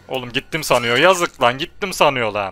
Oğlum gittim sanıyor. Yazık lan, gittim sanıyor lan.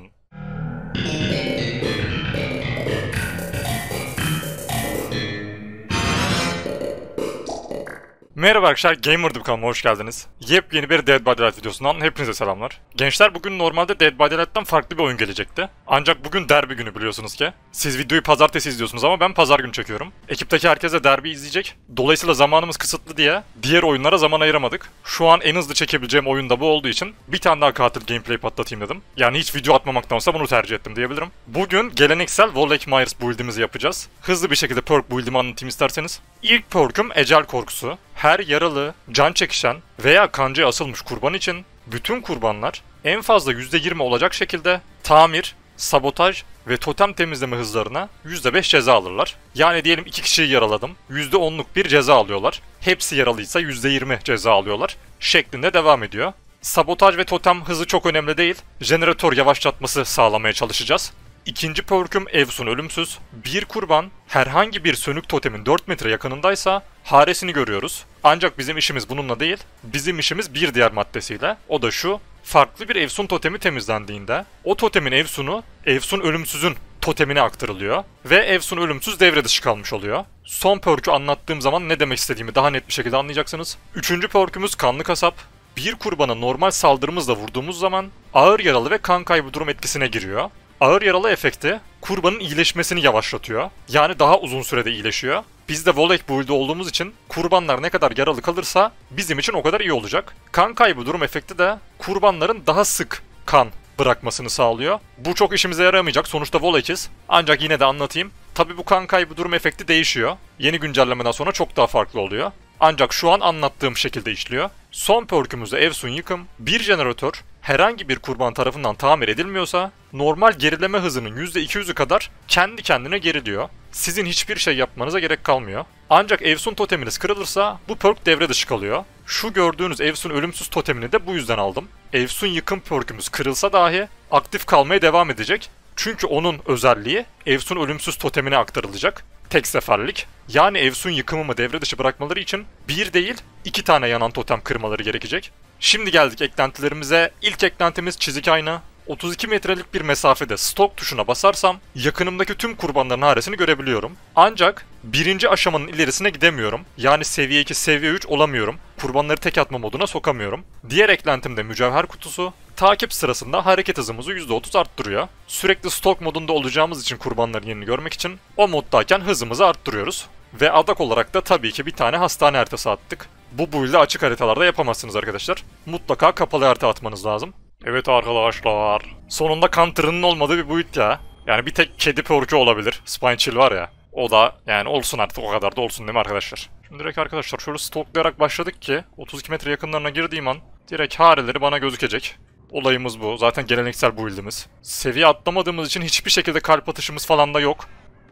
Merhaba arkadaşlar, Gamer'dım kanalıma hoş geldiniz. Yepyeni bir Dead by Daylight videosundan hepinize selamlar. Gençler, bugün normalde Dead by Daylight'tan farklı bir oyun gelecekti. Ancak bugün derbi günü biliyorsunuz ki. Siz videoyu pazartesi izliyorsunuz ama ben pazar günü çekiyorum. Ekipteki herkes de derbi izleyecek. Dolayısıyla zamanımız kısıtlı diye diğer oyunlara zaman ayıramadık. Şu an en hızlı çekebileceğim oyun da bu olduğu için bir tane daha katil gameplay patlatayım dedim. Yani hiç video atmamaktansa bunu tercih ettim diyebilirim. Bugün geleneksel Wallach Myers build'imizi yapacağız. Hızlı bir şekilde perk build'imi anlatayım isterseniz. İlk perk'üm Ecel Korkusu. Her yaralı, can çekişen veya kancaya asılmış kurban için bütün kurbanlar en fazla %20 olacak şekilde tamir, sabotaj ve totem temizleme hızlarına %5 ceza alırlar. Yani diyelim 2 kişiyi yaraladım, %10'luk bir ceza alıyorlar. Hepsi yaralıysa %20 ceza alıyorlar şeklinde devam ediyor. Sabotaj ve totem hızı çok önemli değil. Jeneratör yavaşlatması sağlamaya çalışacağız. İkinci perk'üm Evsun Ölümsüz. Bir kurban herhangi bir sönük totemin 4 metre yakınındaysa haresini görüyoruz. Ancak bizim işimiz bununla değil, bizim işimiz bir diğer maddesiyle. O da şu: farklı bir Evsun totemi temizlendiğinde o totemin Evsun'u Evsun Ölümsüz'ün totemine aktarılıyor ve Evsun Ölümsüz devre dışı kalmış oluyor. Son perk'ü anlattığım zaman ne demek istediğimi daha net bir şekilde anlayacaksınız. Üçüncü perk'ümüz Kanlı Kasap. Bir kurbanı normal saldırımızla vurduğumuz zaman ağır yaralı ve kan kaybı durum etkisine giriyor. Ağır yaralı efekti kurbanın iyileşmesini yavaşlatıyor. Yani daha uzun sürede iyileşiyor. Biz de Wallach build'de olduğumuz için kurbanlar ne kadar yaralı kalırsa bizim için o kadar iyi olacak. Kan kaybı durum efekti de kurbanların daha sık kan bırakmasını sağlıyor. Bu çok işimize yaramayacak. Sonuçta Wallach'iz. Ancak yine de anlatayım. Tabi bu kan kaybı durum efekti değişiyor. Yeni güncellemeden sonra çok daha farklı oluyor. Ancak şu an anlattığım şekilde işliyor. Son perk'ümüzde Evsun Yıkım. Bir jeneratör herhangi bir kurban tarafından tamir edilmiyorsa normal gerileme hızının %200'ü kadar kendi kendine geriliyor. Sizin hiçbir şey yapmanıza gerek kalmıyor. Ancak Evsun toteminiz kırılırsa bu perk devre dışı kalıyor. Şu gördüğünüz Evsun Ölümsüz totemini de bu yüzden aldım. Evsun Yıkım perk'ümüz kırılsa dahi aktif kalmaya devam edecek. Çünkü onun özelliği Evsun Ölümsüz totemine aktarılacak. Tek seferlik. Yani Evsun Yıkımımı devre dışı bırakmaları için bir değil 2 tane yanan totem kırmaları gerekecek. Şimdi geldik eklentilerimize. İlk eklentimiz çizik ayna. 32 metrelik bir mesafede stok tuşuna basarsam yakınımdaki tüm kurbanların haresini görebiliyorum. Ancak birinci aşamanın ilerisine gidemiyorum. Yani seviye 2, seviye 3 olamıyorum. Kurbanları tek atma moduna sokamıyorum. Diğer eklentim de mücevher kutusu. Takip sırasında hareket hızımızı %30 arttırıyor. Sürekli stok modunda olacağımız için kurbanların yerini görmek için o moddayken hızımızı arttırıyoruz. Ve adak olarak da tabii ki bir tane hastane haritası attık. Bu build'i açık haritalarda yapamazsınız arkadaşlar. Mutlaka kapalı harita atmanız lazım. Evet arkadaşlar. Sonunda counter'ının olmadığı bir build ya. Yani bir tek kedi perk'ü olabilir. Spine Chill var ya. O da yani olsun artık, o kadar da olsun değil mi arkadaşlar? Şimdi direkt arkadaşlar şöyle stoklayarak başladık ki 32 metre yakınlarına girdiğim an direkt hareleri bana gözükecek. Olayımız bu. Zaten geleneksel build'imiz. Seviye atlamadığımız için hiçbir şekilde kalp atışımız falan da yok.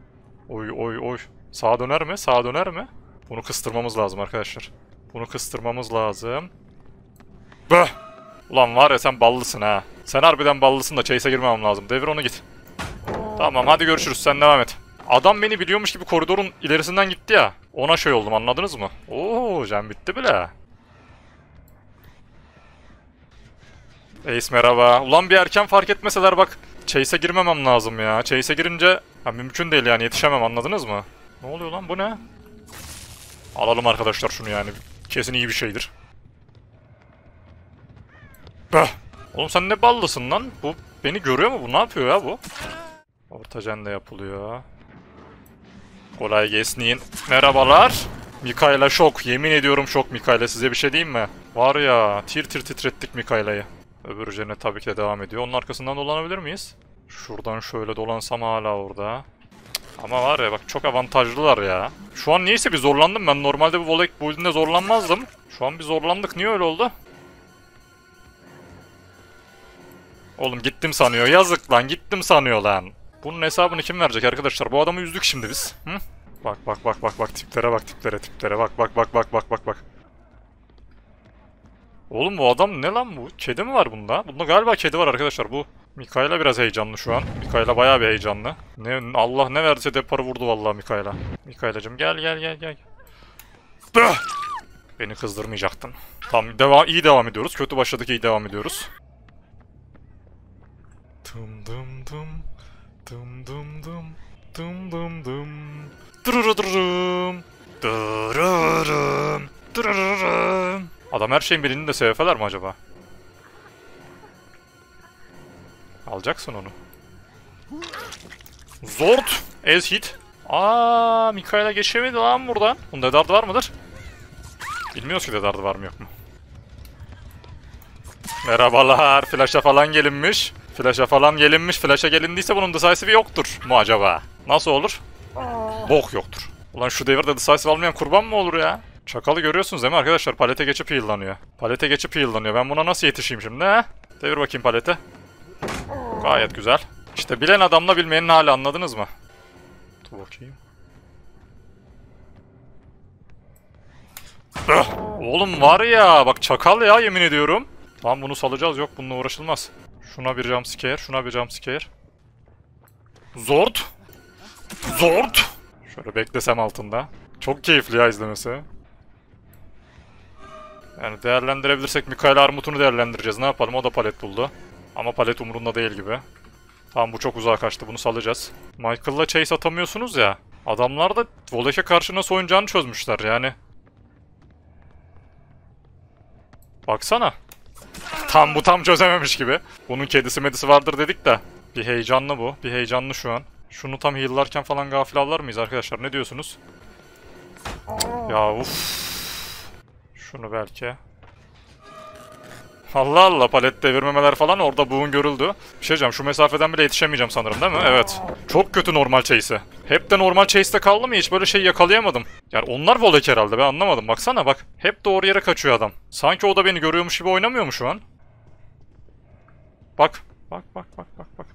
Oy oy oy. Sağa döner mi? Sağa döner mi? Bunu kıstırmamız lazım arkadaşlar. Bunu kıstırmamız lazım. Böh! Ulan var ya, sen ballısın ha. Sen harbiden ballısın da chase'e girmemem lazım. Devir onu, git. Tamam hadi görüşürüz, sen devam et. Adam beni biliyormuş gibi koridorun ilerisinden gitti ya. Ona şey oldum, anladınız mı? Oo, can bitti bile. Ace merhaba. Ulan bir erken fark etmeseler bak. Chase'e girmemem lazım ya. Chase'e girince mümkün değil yani, yetişemem, anladınız mı? Ne oluyor lan, bu ne? Alalım arkadaşlar şunu yani. Kesin iyi bir şeydir. Böh! Oğlum sen ne ballısın lan? Bu beni görüyor mu? Bu ne yapıyor ya bu? Ortacan da yapılıyor. Kolay gelsin. Merhabalar. Mikaela şok. Yemin ediyorum şok Mikaela. Size bir şey diyeyim mi? Var ya, tir tir titrettik Mikaela'yı. Öbür cennet tabii ki de devam ediyor. Onun arkasından dolanabilir miyiz? Şuradan şöyle dolansam hala orada. Ama var ya bak, çok avantajlılar ya. Şu an niyeyse bir zorlandım ben. Normalde bu Wallach build'inde zorlanmazdım. Şu an bir zorlandık. Niye öyle oldu? Oğlum gittim sanıyor. Yazık lan, gittim sanıyor lan. Bunun hesabını kim verecek arkadaşlar? Bu adamı üzdük şimdi biz. Hı? Bak bak bak bak bak, tiplere bak, tiplere bak bak bak bak bak bak bak. Oğlum bu adam ne lan bu? Kedi mi var bunda? Bunda galiba kedi var arkadaşlar. Bu Mikaela biraz heyecanlı şu an. Mikaela bayağı bir heyecanlı. Allah ne verdiyse deparı vurdu vallahi Mikaela. Mikaela'cığım gel gel gel gel. Beni kızdırmayacaktın. Tamam, iyi devam ediyoruz. Kötü başladık, iyi devam ediyoruz. Dum dum dum. Dum dum dum. Dum dum dum. Durururum. Dururum. Durururum. Adam her şeyin birini de sevefeler mi acaba? Alacaksın onu. Zord. Ez hit. Aa, Mikaela geçemedi lan buradan. Bunun dedardı var mıdır? Bilmiyoruz ki dedardı var mı yok mu. Merhabalar. Flash'a falan gelinmiş. Flash'a falan gelinmiş. Flash'a gelindiyse bunun decisive'i yoktur mu acaba? Nasıl olur? Bok yoktur. Ulan şu devirde decisive almayan kurban mı olur ya? Çakalı görüyorsunuz değil mi arkadaşlar? Palete geçip heal'lanıyor. Palete geçip heal'lanıyor. Ben buna nasıl yetişeyim şimdi he? Devir bakayım palete. Gayet güzel. İşte bilen adamla bilmeyenin hali, anladınız mı? Dur bakayım. Oğlum var ya, bak çakal ya, yemin ediyorum. Lan bunu salacağız, yok bununla uğraşılmaz. Şuna bir jumpscare, şuna bir jumpscare. Zord. Zord. Şöyle beklesem altında. Çok keyifli ya izlemesi. Yani değerlendirebilirsek Mikaela Armut'unu değerlendireceğiz. Ne yapalım, o da palet buldu. Ama palet umurunda değil gibi. Tamam, bu çok uzağa kaçtı, bunu salacağız. Michael'la chase atamıyorsunuz ya. Adamlar da Volek'e karşı nasıl oynayacağını çözmüşler yani. Baksana. Tam çözememiş gibi. Bunun kedisi medisi vardır dedik de. Bir heyecanlı bu. Bir heyecanlı şu an. Şunu tam heal'larken falan gafil avlar mıyız arkadaşlar? Ne diyorsunuz? Ya uff. Şunu belki. Allah Allah, palet devirmemeler falan orada buğun görüldü. Bir şey diyeceğim, şu mesafeden bile yetişemeyeceğim sanırım değil mi? Evet. Çok kötü normal chase'i. Hep de normal chase'te kaldı mı, hiç böyle şey yakalayamadım. Yani onlar Volek herhalde, ben anlamadım. Baksana bak, hep doğru yere kaçıyor adam. Sanki o da beni görüyormuş gibi oynamıyor mu şu an? Bak. Bak.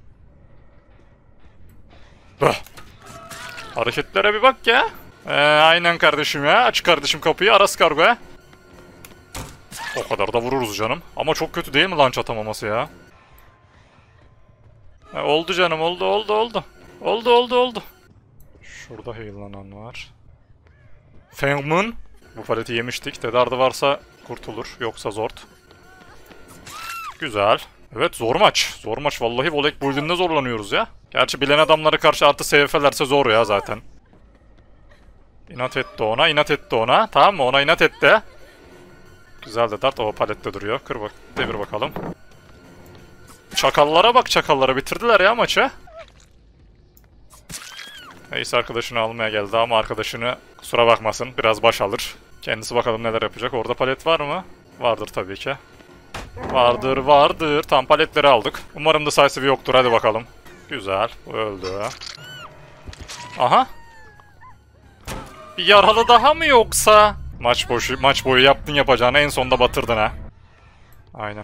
Bah. Hareketlere bir bak ya. Aynen kardeşim ya. Aç kardeşim kapıyı, Aras Kargo ya. O kadar da vururuz canım. Ama çok kötü değil mi launch atamaması ya? Oldu canım, oldu. Oldu. Şurada heallanan var. Fengmun. Bu paleti yemiştik. Tedardı varsa kurtulur. Yoksa Zord. Güzel. Evet, zor maç. Zor maç. Vallahi Volek build'inde zorlanıyoruz ya. Gerçi bilen adamlara karşı artı SVF'lerse zor ya zaten. İnat etti ona. Tamam mı? Ona inat etti. Güzel de dart. O palette duruyor. Kır bak. Devir bakalım. Çakallara bak, çakallara. Bitirdiler ya maçı. Ace arkadaşını almaya geldi ama arkadaşını kusura bakmasın, biraz baş alır. Kendisi bakalım neler yapacak. Orada palet var mı? Vardır tabii ki. Vardır. Tam paletleri aldık. Umarım da decisive yoktur. Hadi bakalım. Güzel. Öldü. Aha. Bir yaralı daha mı yoksa? Maç boyu yaptın yapacağını, en sonda batırdın ha. Aynen.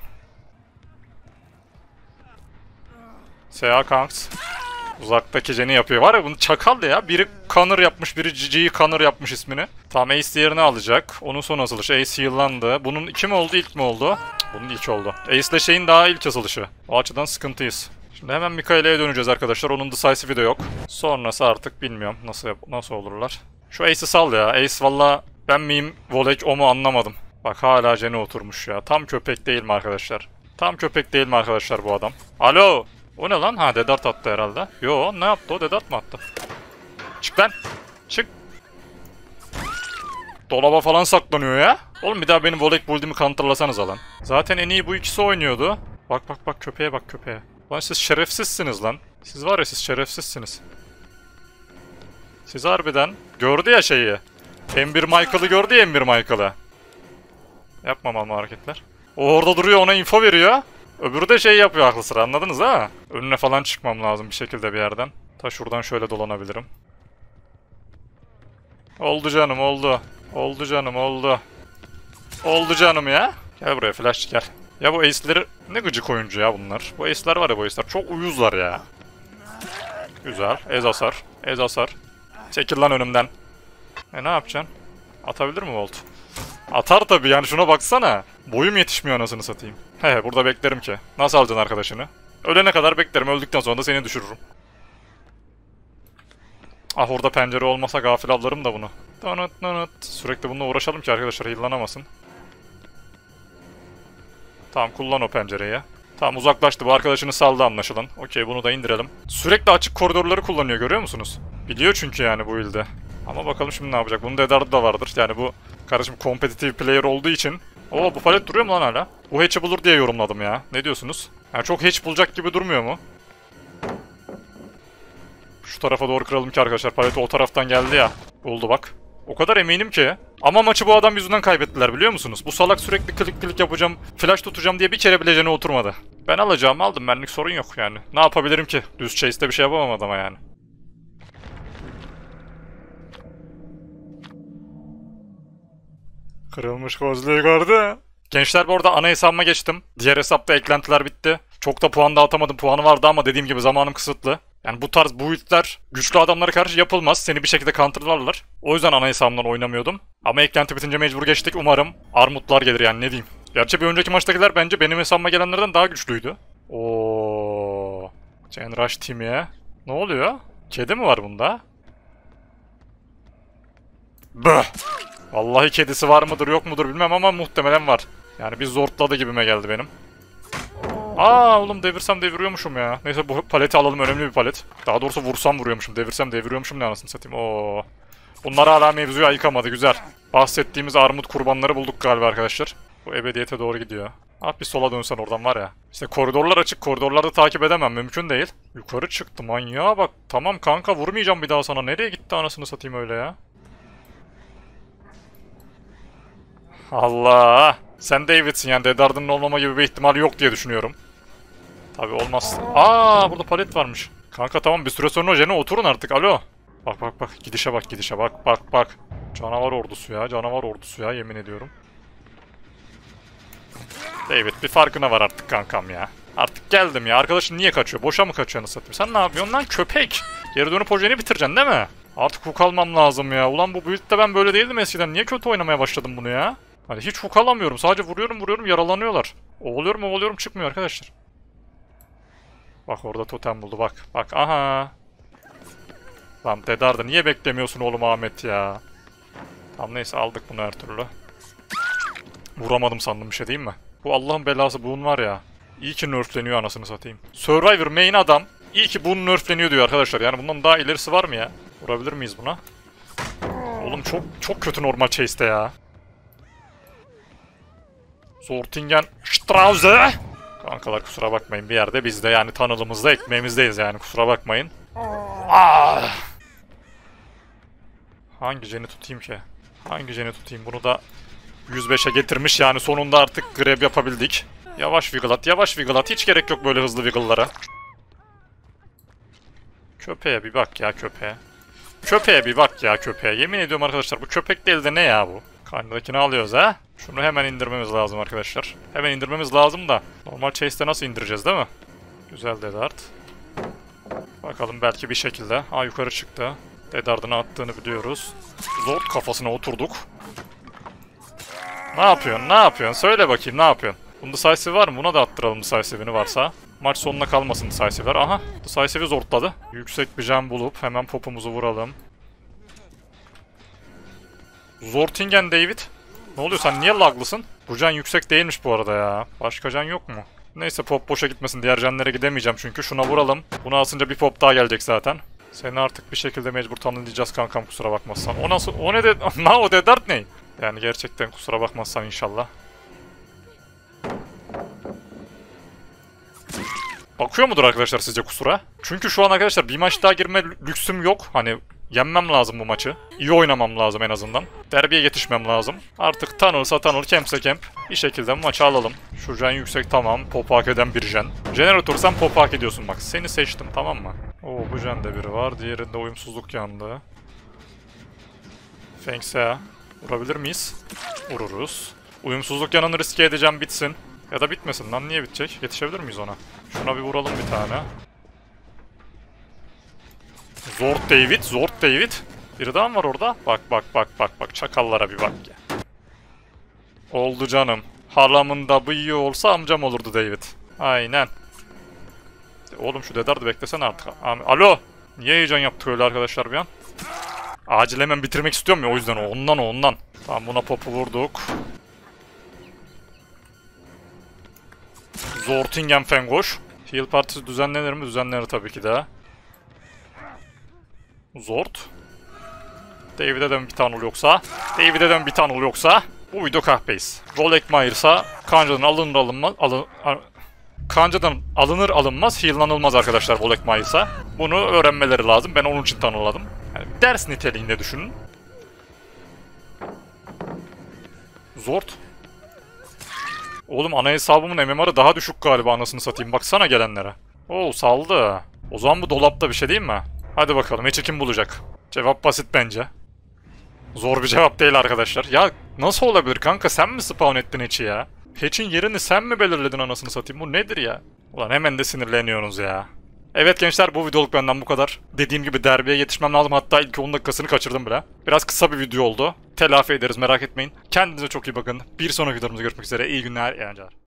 S.A. Kanks. Uzaktaki Jen'i yapıyor. Var ya, bunu çakal ya. Biri Connor yapmış, biri Gigi'yi Connor yapmış ismini. Tamam, Ace diğerini alacak. Onun son asılışı. Ace heal'landı. Bunun iki mi oldu, ilk mi oldu? Bunun ilk oldu. Ace ile şeyin daha ilk asılışı. O açıdan sıkıntıyız. Şimdi hemen Mikaela'ya döneceğiz arkadaşlar. Onun decisive'i de yok. Sonrası artık bilmiyorum nasıl olurlar. Şu Ace'i sal ya. Ace valla ben miyim, Volek o mu anlamadım. Bak hala Jen'e oturmuş ya. Tam köpek değil mi arkadaşlar? Tam köpek değil mi arkadaşlar bu adam? Alo! O ne lan? Ha, Dedart attı herhalde. Yo, ne yaptı o? Dedart mı attı? Çık lan! Çık! Dolaba falan saklanıyor ya. Oğlum bir daha benim Volek build'imi counterlasanız lan. Zaten en iyi bu ikisi oynuyordu. Bak köpeğe bak köpeğe. Lan siz şerefsizsiniz lan. Siz var ya, siz şerefsizsiniz. Siz harbiden gördü ya şeyi. M1 Michael'ı gördü ya, M1 Michael'ı. Yapmam ama hareketler. O orada duruyor, ona info veriyor. Öbürü de şey yapıyor aklı sıra, anladınız ha? Önüne falan çıkmam lazım bir şekilde bir yerden. Ta şuradan şöyle dolanabilirim. Oldu canım, oldu. Oldu canım, oldu. Oldu canım ya. Gel buraya flash, gel. Ya bu ace'leri ne gıcık oyuncu ya bunlar. Bu ace'ler var ya, bu ace'ler çok uyuzlar ya. Güzel. Ez hasar. Çekil lan önümden. Ne yapacaksın? Atabilir mi Volt? Atar tabii yani, şuna baksana. Boyum yetişmiyor anasını satayım. He, burada beklerim ki. Nasıl alacaksın arkadaşını? Ölene kadar beklerim. Öldükten sonra da seni düşürürüm. Ah, orada pencere olmasa gafil avlarım da bunu. Sürekli bununla uğraşalım ki arkadaşlar heal'lanamasın. Tamam, kullan o pencereyi. Tamam uzaklaştı. Bu arkadaşını saldı anlaşılan. Okey bunu da indirelim. Sürekli açık koridorları kullanıyor görüyor musunuz? Biliyor çünkü yani bu ilde. Ama bakalım şimdi ne yapacak. Bunun dedardı da vardır. Yani bu kardeşim competitive player olduğu için. Oo bu palet duruyor mu lan hala? Bu hatch'i bulur diye yorumladım ya. Ne diyorsunuz? Yani çok hatch bulacak gibi durmuyor mu? Şu tarafa doğru kıralım ki arkadaşlar. Palet o taraftan geldi ya. Buldu bak. O kadar eminim ki. Ama maçı bu adam yüzünden kaybettiler biliyor musunuz? Bu salak sürekli klik klik yapacağım, flash tutacağım diye bir kere bile jene oturmadı. Ben alacağımı aldım. Benlik sorun yok yani. Ne yapabilirim ki? Düz chase'de bir şey yapamam adama yani. Kırılmış kozluğu gördü. Gençler bu arada ana hesabıma geçtim. Diğer hesapta eklentiler bitti. Çok da puan dağıtamadım. Puanı vardı ama dediğim gibi zamanım kısıtlı. Yani bu tarz build'ler güçlü adamlara karşı yapılmaz. Seni bir şekilde counterlarlar. O yüzden ana hesabımdan oynamıyordum. Ama eklenti bitince mecbur geçtik. Umarım armutlar gelir yani ne diyeyim. Gerçi bir önceki maçtakiler bence benim hesabıma gelenlerden daha güçlüydü. Oo, Gen Rush Team'e. Ne oluyor? Kedi mi var bunda? Böh! Vallahi kedisi var mıdır yok mudur bilmem ama muhtemelen var. Yani bir zortladı gibime geldi benim. Aa oğlum devirsem deviriyormuşum ya. Neyse bu paleti alalım önemli bir palet. Daha doğrusu vursam vuruyormuşum. Devirsem deviriyormuşum ne anasını satayım. Oo. Bunlar hala mevzuyu ayıkamadı güzel. Bahsettiğimiz armut kurbanları bulduk galiba arkadaşlar. Bu ebediyete doğru gidiyor. Abi bir sola dönsen oradan var ya. İşte koridorlar açık. Koridorlarda takip edemem. Mümkün değil. Yukarı çıktı manyağa bak. Tamam kanka vurmayacağım bir daha sana. Nereye gitti anasını satayım öyle ya. Allah. Sen David'sin yani Dedardı'nın olmama gibi bir ihtimal yok diye düşünüyorum. Tabi olmaz. Aa burada palet varmış. Kanka tamam bir süre sonra o jene oturun artık alo. Bak bak bak gidişe bak gidişe bak bak bak. Canavar ordusu ya canavar ordusu ya yemin ediyorum. David bir farkına var artık kankam ya. Artık geldim ya arkadaşın niye kaçıyor? Boşa mı kaçıyor satayım? Sen ne yapıyorsun lan köpek? Geri dönüp o jeni bitireceksin değil mi? Artık hook almam lazım ya. Ulan bu build'de ben böyle değildim eskiden. Niye kötü oynamaya başladım bunu ya? Hani hiç hook alamıyorum. Sadece vuruyorum yaralanıyorlar. Ovalıyorum çıkmıyor arkadaşlar. Bak orada totem buldu bak. Bak aha. Lan Dedar'da niye beklemiyorsun oğlum Ahmet ya? Tamam neyse aldık bunu her türlü. Vuramadım sandım bir şey değil mi? Bu Allah'ın belası bunun var ya. İyi ki nerfleniyor anasını satayım. Survivor main adam. İyi ki bunun nerfleniyor diyor arkadaşlar. Yani bundan daha ilerisi var mı ya? Vurabilir miyiz buna? Oğlum çok kötü normal chase'te ya. Zortingen Strauze. Kankalar kusura bakmayın bir yerde biz de yani tanılımızda ekmeğimizdeyiz yani kusura bakmayın. Ah! Hangi jeni tutayım ki? Hangi jeni tutayım? Bunu da 105'e getirmiş yani sonunda artık grab yapabildik. Yavaş wiggle at, yavaş wiggle at. Hiç gerek yok böyle hızlı wiggle'lara. Köpeğe bir bak ya köpeğe. Köpeğe bir bak ya köpeğe. Yemin ediyorum arkadaşlar bu köpek değil de ne ya bu? Karnındakini alıyoruz ha. Şunu hemen indirmemiz lazım arkadaşlar. Hemen indirmemiz lazım da. Normal chase'de nasıl indireceğiz değil mi? Güzel Dedard. Bakalım belki bir şekilde. Aa yukarı çıktı. Dedard'ın attığını biliyoruz. Zord kafasına oturduk. Ne yapıyorsun? Ne yapıyorsun? Söyle bakayım ne yapıyorsun? Bunun decisive var mı? Buna da attıralım decisive'ini varsa. Maç sonuna kalmasın decisive'ler. Aha decisive'i zordladı. Yüksek bir jam bulup hemen popumuzu vuralım. Zortingen David. Ne oluyor sen niye laglısın? Bu can yüksek değilmiş bu arada ya. Başka can yok mu? Neyse pop boşa gitmesin. Diğer canlara gidemeyeceğim çünkü. Şuna vuralım. Bunu asınca bir pop daha gelecek zaten. Seni artık bir şekilde mecbur tanıyacağız kankam kusura bakmazsan. O nasıl? O ne de? Na o Dedard ne? Yani gerçekten kusura bakmazsan inşallah. Bakıyor mudur arkadaşlar sizce kusura? Çünkü şu an arkadaşlar bir maç daha girme lüksüm yok. Hani yenmem lazım bu maçı. İyi oynamam lazım en azından. Derbiye yetişmem lazım. Artık tanırsa tanır, kempse kemp. Bir şekilde maçı alalım. Şu jen yüksek tamam. Pop hak eden bir jen. Jeneratör sen pop hak ediyorsun bak. Seni seçtim tamam mı? Oo bu jende biri var. Diğerinde uyumsuzluk yandı. Fengse'a. Vurabilir miyiz? Vururuz. Uyumsuzluk yanını riske edeceğim bitsin. Ya da bitmesin lan niye bitecek? Yetişebilir miyiz ona? Şuna bir vuralım bir tane. Zord David, Zord David. Biri daha mı var orada? Bak bak bak bak bak çakallara bir bak ya. Oldu canım. Halamın da bıyığı olsa amcam olurdu David. Aynen. Oğlum şu Dedardı beklesene artık. Alo. Niye heyecan yaptık öyle arkadaşlar bir an? Acil hemen bitirmek istiyorum ya o yüzden ondan. Tamam buna popu vurduk. Zortingen Fengoş. Heal partisi düzenlenir mi? Düzenlenir tabii ki de. Zort. David'e de mi bir tane ol yoksa? David'e de mi bir tane ol yoksa? Bu video kahpeyiz. Rolek Myrs'a kancadan alınır alınmaz... Kancadan alınır alınmaz heal'lanılmaz arkadaşlar Rolek Myrs'a. Bunu öğrenmeleri lazım. Ben onun için tanımladım. Yani ders niteliğinde düşünün. Zort. Oğlum ana hesabımın MMR'ı daha düşük galiba anasını satayım. Baksana gelenlere. Oo saldı. O zaman bu dolapta bir şey değil mi? Hadi bakalım Hatch'i kim bulacak? Cevap basit bence. Zor bir cevap değil arkadaşlar. Ya nasıl olabilir kanka, sen mi spawn ettin Hatch'i ya? Hatch'in yerini sen mi belirledin anasını satayım? Bu nedir ya? Ulan hemen de sinirleniyorsunuz ya. Evet gençler, bu videoluk benden bu kadar. Dediğim gibi derbiye yetişmem lazım, hatta ilk 10 dakikasını kaçırdım bile. Biraz kısa bir video oldu. Telafi ederiz, merak etmeyin. Kendinize çok iyi bakın. Bir sonraki videomuzda görüşmek üzere. İyi günler, iyi eğlenceler.